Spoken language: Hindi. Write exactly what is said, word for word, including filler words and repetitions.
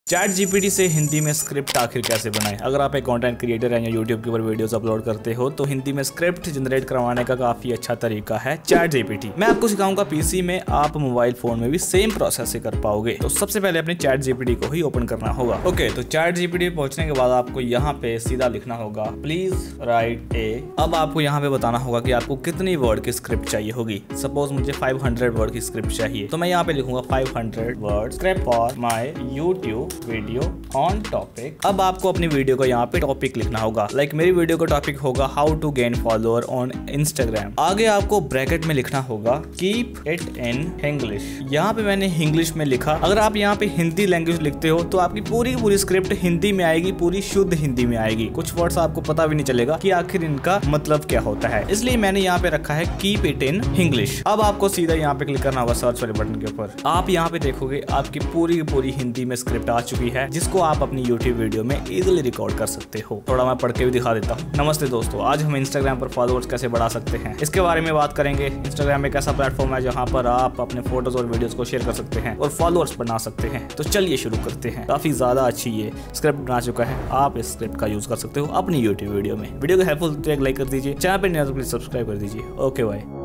चैट जीपीटी से हिंदी में स्क्रिप्ट आखिर कैसे बनाएं। अगर आप एक कंटेंट क्रिएटर हैं या यूट्यूब के ऊपर वीडियोस अपलोड करते हो तो हिंदी में स्क्रिप्ट जनरेट करवाने का काफी अच्छा तरीका है चैट जीपीटी। मैं आपको सिखाऊंगा पीसी में, आप मोबाइल फोन में भी सेम प्रोसेस से कर पाओगे। तो सबसे पहले अपने चैट जीपीटी को ही ओपन करना होगा। ओके, तो चैट जीपीटी पहुंचने के बाद आपको यहाँ पे सीधा लिखना होगा प्लीज राइट ए। अब आपको यहाँ पे बताना होगा कि आपको कितनी वर्ड की स्क्रिप्ट चाहिए होगी। सपोज मुझे पाँच सौ वर्ड की स्क्रिप्ट चाहिए तो मैं यहाँ पे लिखूंगा पाँच सौ word script for my YouTube video on topic. अब आपको अपनी वीडियो को यहाँ पे टॉपिक लिखना होगा। लाइक like मेरी वीडियो का टॉपिक होगा how to gain follower on Instagram. आगे आपको ब्रैकेट में लिखना होगा कीप इट इन इंग्लिश। यहाँ पे मैंने इंग्लिश में लिखा। अगर आप यहाँ पे हिंदी लैंग्वेज लिखते हो तो आपकी पूरी पूरी स्क्रिप्ट हिंदी में आएगी, पूरी शुद्ध हिंदी में आएगी। कुछ वर्ड्स आपको पता भी नहीं चलेगा कि आखिर इनका मतलब क्या होता है, इसलिए मैंने यहाँ पे रखा है कीप इट इन इंग्लिश। अब आपको सीधा यहाँ पे क्लिक करना होगा सर्च वाले बटन के ऊपर। आप यहाँ पे देखोगे आपकी पूरी पूरी हिंदी में स्क्रिप्ट आ चुकी है जिसको आप अपनी यूट्यूब वीडियो में इजीली रिकॉर्ड कर सकते हो। थोड़ा मैं पढ़ के भी दिखा देता हूँ। नमस्ते दोस्तों, आज हम इंस्टाग्राम पर फॉलोअर्स कैसे बढ़ा सकते हैं इसके बारे में बात करेंगे। इंस्टाग्राम एक ऐसा प्लेटफॉर्म है जहाँ पर आप अपने फोटोज और वीडियोस को शेयर कर सकते हैं और फॉलोअर्स बना सकते हैं। तो चलिए शुरू करते हैं। काफी ज्यादा अच्छी ये स्क्रिप्ट बना चुका है, आप इस स्क्रिप्ट का यूज कर सकते हो अपनी यूट्यूब वीडियो में। वीडियो को हेल्पफुल तो एक लाइक कर दीजिए, चैनल पर नया तो प्लीज सब्सक्राइब कर दीजिए। Okay bye.